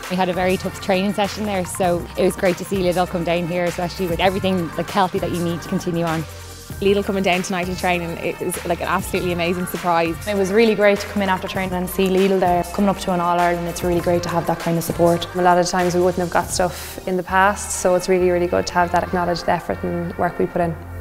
We had a very tough training session there, so it was great to see Lidl come down here, especially with everything like healthy that you need to continue on. Lidl coming down tonight and training, it was like an absolutely amazing surprise. It was really great to come in after training and see Lidl there coming up to an All-Ireland. It's really great to have that kind of support. A lot of times we wouldn't have got stuff in the past, so it's really, really good to have that acknowledged effort and work we put in.